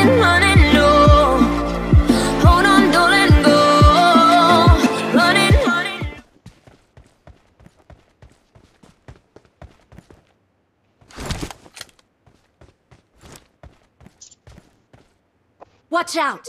running, running low. Hold on, don't let go. Running, running. Watch out!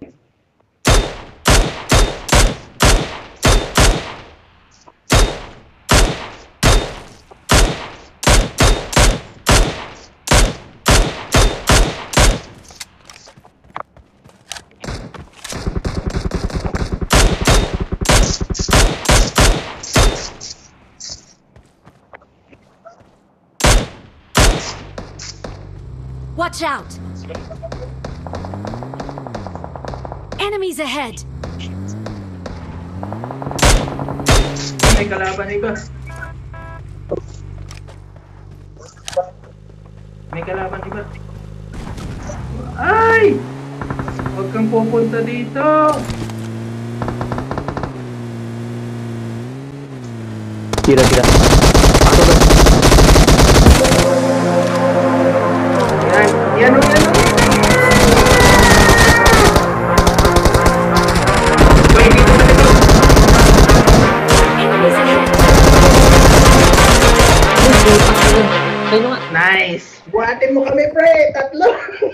Watch out! Enemies ahead! May kalaban iba. May kalaban iba. Ay! Huwag kang pupunta dito. Tira. Yan. Wait, dito. Enemies ahead! Ayun nga. Nice! Buhatin mo kami, pre! Tatlo!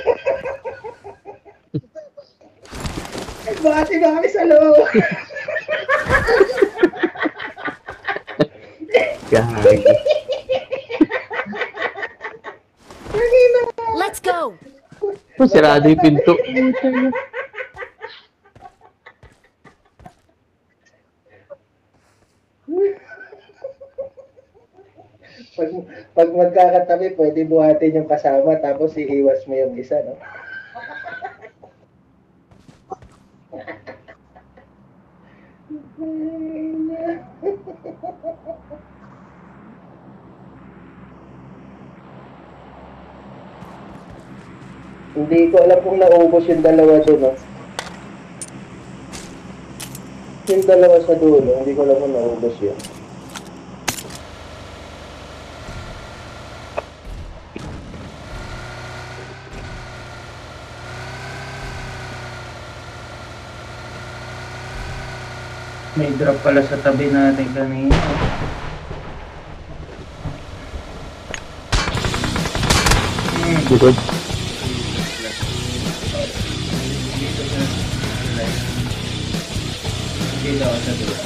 Buhatin mo kami sa loob! Gagi. Let's go! Sirado yung pinto. Pag magkakatabi, pwede buhatin yung kasama tapos iiwas mo yung isa, no? Hindi ko alam kung naubos yung dalawa doon, no? Yung dalawa sa dulo, hindi ko alam kung naubos yun. May drop pala sa tabi natin kanina. Good. Dito ako sa dulo.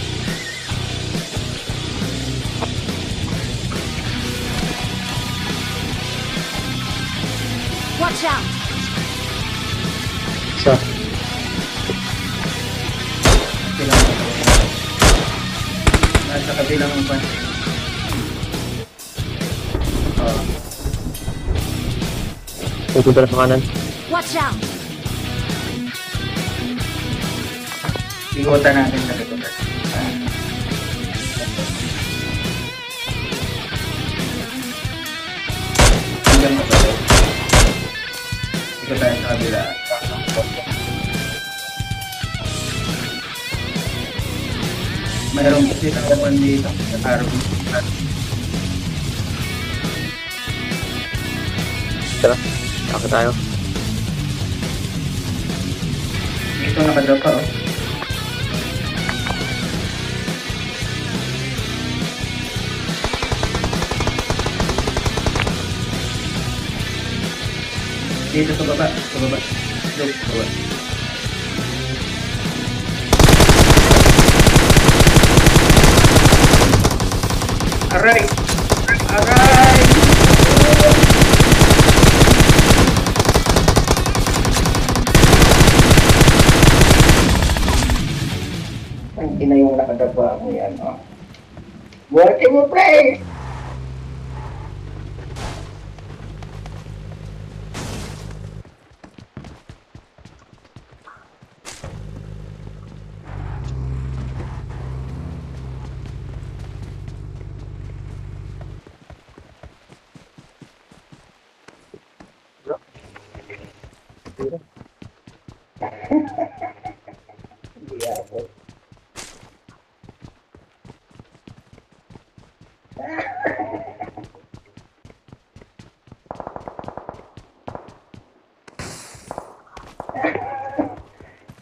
Watch out! Sa. Nasa kabilang pa. Pupunta na sa kanan. Watch out! Igutan natin sa likod. Hanggang kapatid. Ikot tayo sa kabila. Mayroong kasi takapan dito sa RV. Tara. Taka tayo. Dito nakadrop pa, oh. Dito sa baba. Sa baba. Dito sa baba. Aray! Aray! Ang ina yung nakagaba mo yan, oh. Buhatin mo, pre!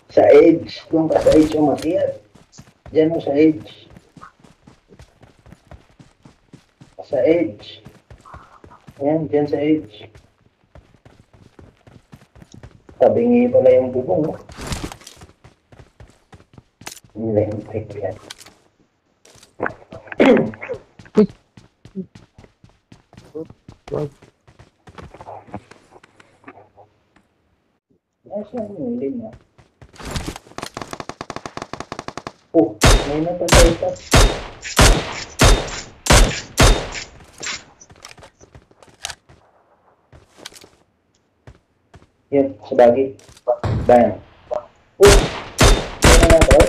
Sa edge. Kung ka sa edge umakyat. Diyan mo sa edge. Sa edge. Ayan, dyan sa edge. Tabingi pala yung bubong. Electric yan. Nasaan yung linya? Oh, may napatay ka. Yan, sa bagi. Bang. Oh, yan na to.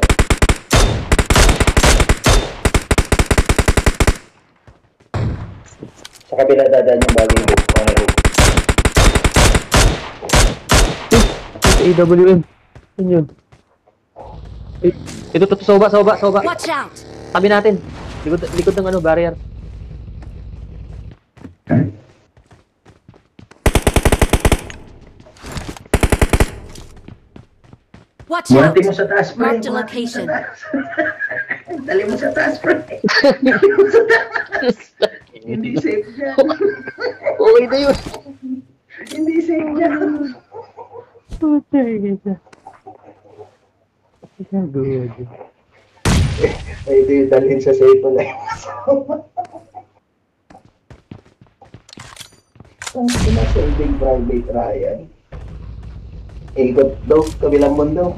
Sa kabila dadaan yung bagi. AWM. Yun yun. Ito, soba. Watch out! Tabi natin. Likod ng barrier. Watch out! Buhati mo sa taas, pre. Mark the location. Dali mo sa taas, pre. Dali mo sa taas. Hindi safe dyan. Okay na yun. Hindi safe dyan. Good. Pwede yung dalhin sa safe na yung ang sinasaving private Ryan. Ikot daw, kabilang mundo.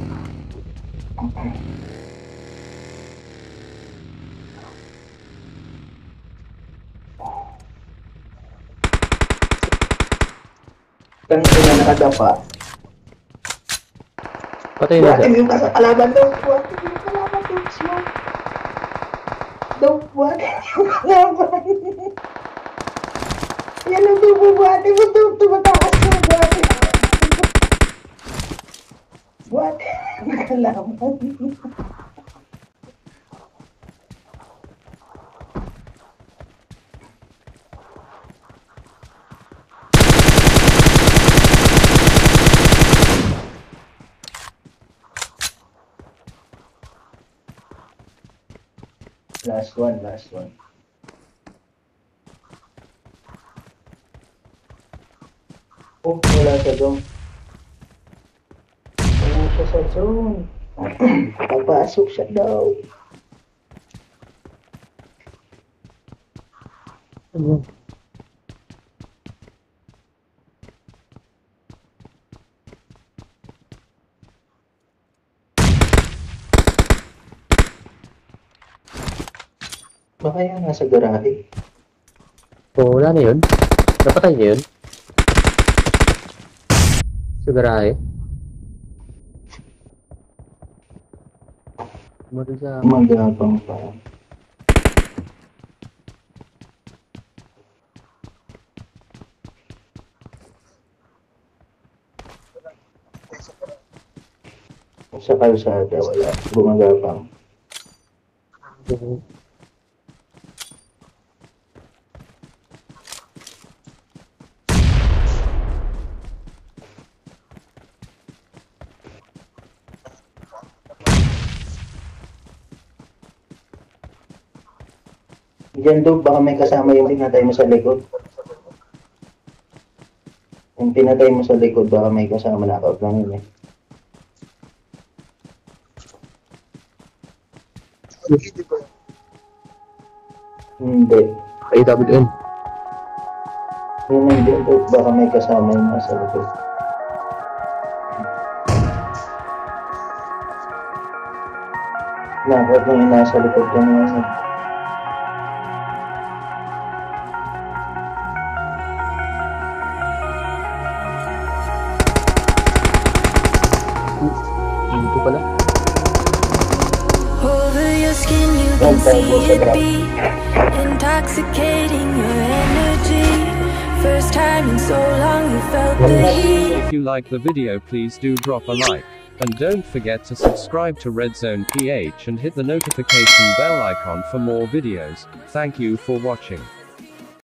Kang ina nakadapa. Patay na Buhatin siya. yung kalaban daw. Buhatin yung kalaban daw. Smoke. Daw, buhatin yung kalaban. Yan ang bubuhatin mo daw. Tumatakas mo. Buhatin. Buhatin yung kalaban. Last one. Oh, wala sa zone. Wala siya sa zone. Papasok siya daw. Baka yan nasa garahe. Oo, wala na yun. Napatay niya yun. Sa garahe. Umarin sa... Magabang pa. Sa kalsada, wala. Gumagapang. Diyan daw, baka may kasama yung pinatay mo sa likod. Yung pinatay mo sa likod, baka may kasama, knockout lang yun eh. Hindi. AWM. Yun hindi daw, baka may kasama yung nasa likod. Knockout lang yung nasa likod lang yun. Dito pala. Over your skin you can see it be intoxicating your energy. First time in so long you felt the heat. If you like the video, please do drop a like. And don't forget to subscribe to Redzone PH and hit the notification bell icon for more videos. Thank you for watching.